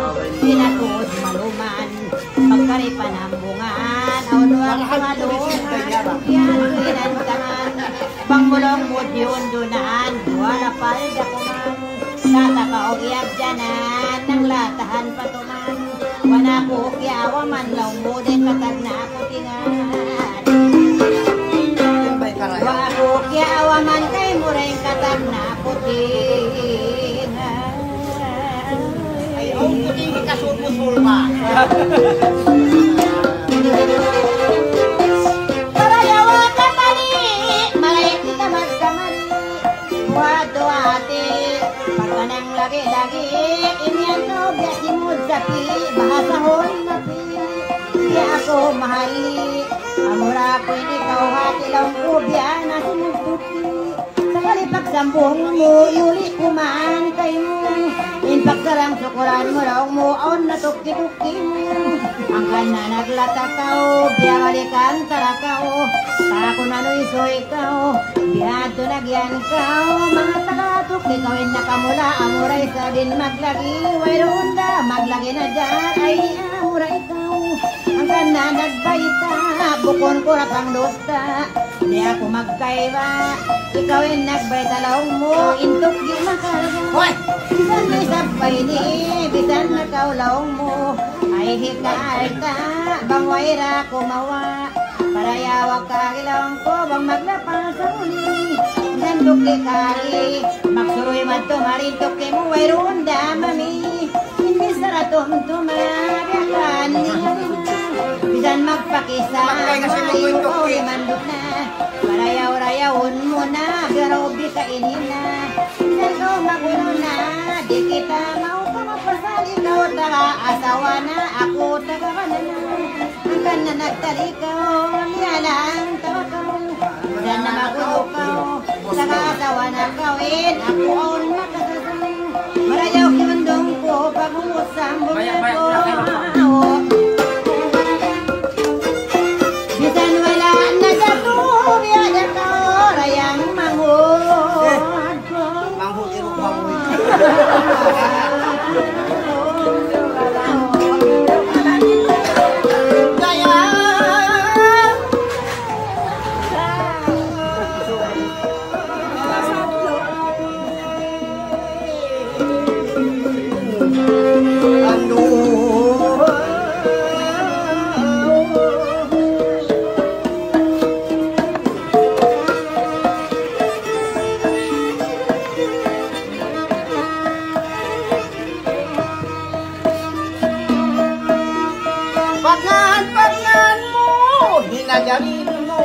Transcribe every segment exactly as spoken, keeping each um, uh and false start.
Sinakot maluman, pagkaripanambungan, aunuang malungan, yan kinantangan, pangulong mudyon dunan, wala palda kuman, tatakaw iabjanan, ng latahan patuman, wanako kiawa man law mo din katag na ako tingan. Wako kiawa man kay muray katag na ako tingan. Ang puting kasul-musulma. Parayawa ka tali, malayit ka magkamali. Wato ate, pagkanang lagi-lagi, inyan no, biyasimod sapi, bahasa hon napi. Di ako mahali, amura ko ikaw hati lang ko, biya na sumusuki. Sakali pagsambong mo, yuli kumaan kayo. Inpagsarang sukuran mo raw mo, on na tukki-tukki mo. Ang kana naglatakaw, biya balikan tarakaw. Tako na no'y soy kao, biya to nagyan kao. Mga tagatuk, ikawin na kamula, amuray sa din maglagi. Wayrunda, maglagi na dyan, ay amuray kao. Ang kana nagbaita, bukon ko na pang dosta. Di ako magkaiba, ikawin nagbaita law mo, intok di makarga. Hoy! Bisan may sabay ni, bisan nakaulaw mo. Ay hikay ka, bang wayra kumawa. Para yawag kagilang ko, bang maglapas sa uli. Bisan duki kari, magsuroy matumarin tuki mo, wayrunda mami. Hindi saratom tumagakan niya. Bisan magpakisa, mayo ko imandok na. Para yaw-rayawon mo na, pero di kainin na. Bisan ko magulo na, di kita mau ka mapasal. Ikaw taga asawa na, ako taga kanana. Hanggang na nagtarikaw, niya lang taga ko. Bisan na magulo ka, taga asawa na kawin, ako on makasasal. Marayaw kiundong ko, pag-uusang bumya ko. Bisan wala na jato, biya ko, rayang manghod ko. Manghod irok baboy. Kaya Ano? Pangan-pangan mo, hinajarin mo,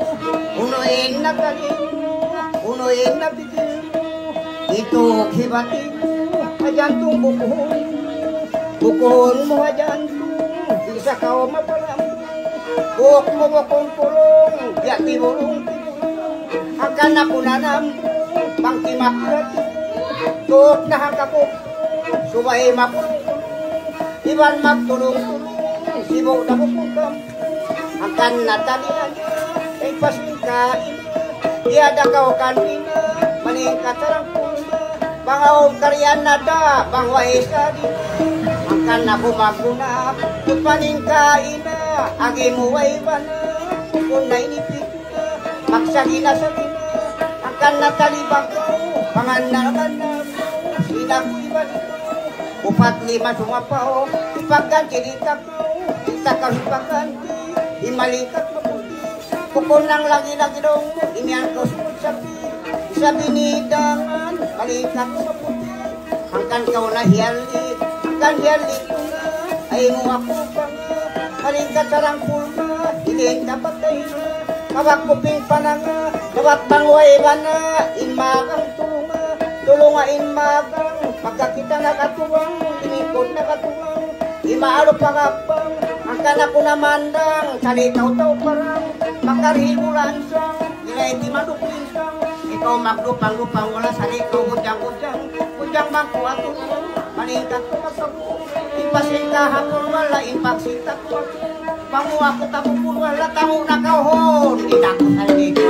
unuin na galing mo, unuin na bigil mo, ito hibatin mo, ajantong bukuhon mo, bukuhon mo ajantong, isa ka mapalam mo, buhok mo wakong pulong, biati bulong tibulong, akan ako nanambong, pangkimak rati, tuok na hakapok, subay mapulong, iban magtulong-tulong, sibaw na bukukam, akan natalian, ay pasingkain, iada kau kanina, maningkat sarang pulma, bangaw karyan nada, bangway sa dito, akan na bumagunap, paningkain na, agi mo ay bana, kung na inipit na, magsagi na sa gina, akan natalibang kau, pangan na naman na, sinakoy ba dito, upat lima sumapaw, ipagganti dita ko, dita ka ipagganti, imalikat mabuti, pukul ng lagi-lagi dong, imian ko sumut sabi, sa binidangan, balikat mabuti, hanggang kau na hiyalit, hanggang hiyalit ko na, ay mo ako pa nga, balikat sarang pulma, hilin na patay na, kawak kuping pa na nga, kawak bangway ba na, inmagang tulunga, tulunga inmagang, pagka kita nakatuwang, inikot nakatuwang, imaalo pangapang, ang kanak ko namandang, salitaw-taw parang, makarhimulan sang, nilay di madupinsang, ikaw maglupang-lupang, wala salikaw, udyang-udyang, udyang bangko at tulong, maningkat ko magpagpong, ipasintahan ko wala, ipagsintak ko, panguha ko tapupun, wala tamu nakahon, kita ko salito.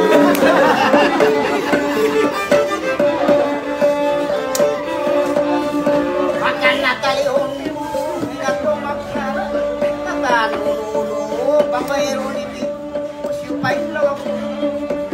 Makan natalion mo,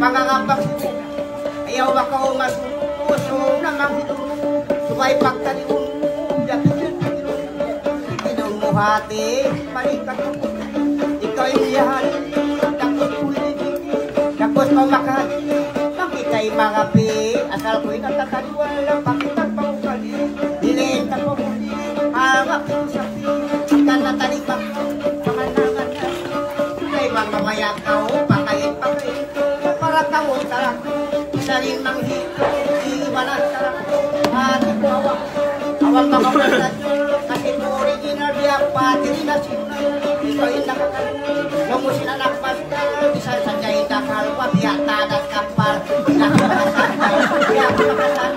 Mangangapang mo, ayaw makaw masuso namang ito. Subay pagtaliun mo, yakin Ginong mo hati, balikat mo. Ikaw yung yahan, dakot ulit. Dakot pamakati, makikay mga pi. Asal ko'y natataliwala, pakitat pa ukali. Dilenta ko muli, hawak ko sa pi. Akan natalibak ko, panganangan na. Kay mga mayakaw, pakain pakain. Para kamo tarak, isaling manghito. Iwanan tarak, hati ko awak. Awang mga malat nyo, kasi mo original biyak, pati rin na sinunay. Ikaw yung nakakaroon, nung mo sinanakpas ka, bisa sadyay nakalwa, biyak tadas kapal. Biyak makasan,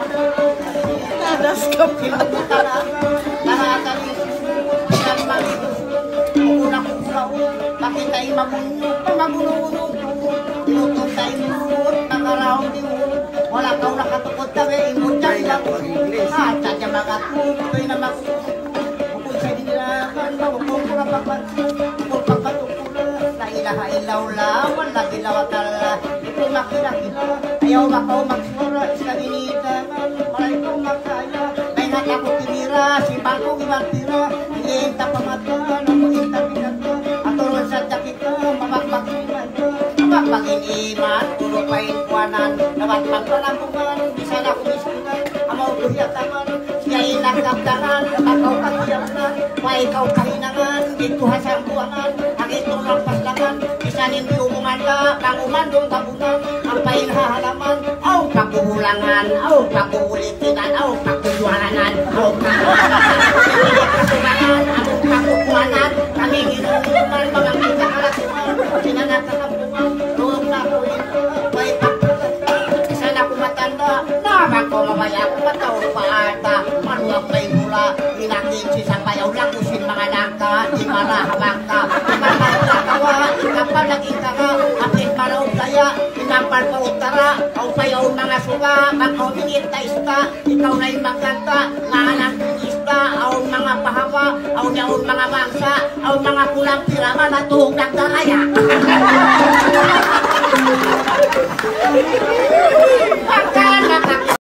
Tadas ka pa. pinagkutala, lahatan yung siyang maligus. Una kong saon, makitay mamunyo, pamagulo-ulo. Tinutong tayo mo, nakaraw di mo. Wala kang nakatukot kami, imot dyan lang. At sadya makatulog, ito'y na makutulog. Bukod sa dinilakan, mawukong mga papat. Bukod pagpatungkula, na ilaha-ilaw lawan, lagilaw-atala. Ito makila-kila, ayaw makaw magsura, isa ginitaman. Malay kong makaya, may natakot tinira, si Bangkong ibantira. Ilinta pamata, nakuinta pinata. Aturon sa dakita, mamakpakilan ka. Mamakpagin iman, puro pain kuwanan. Nawat magpalambukan, bisa na kumisinan. Amaw kuhiyataman, siya inagdagdanan. Bakaw kakuyaman, wa ikaw kahinangan. Dito hasang buwangan, ang itong magpaslangan. Bisa nimbiumungan ka, kang umandong tabunan. Ang pain hahalaman, aw pagbuhulangan, aw pagbuhulitinan, aw pagbuhulangan, aw pagbuhulangan, aw pagbuhulangan. Kami ginuman, mga kita kalatuan, sinanat na kapungan, luwag na ko ito, may pagkakata. Isa na kumatanda, naman ko mamaya, kumataw pa ata, maluwag may mula, inakinsi sa payaw lang, kusin mga nangka, di marahabang ka, imamalakawa, ikapal naging kaka, apit maraw kaya, inampal pa utara, au payaw mga suga, makaw minit na ista, ikaw na yung magkanta, nga anak ista, au mga pahawa, au niyaon mga mangsa, au mga pulang pirama na tuhog nagdaraya. Pagka nakak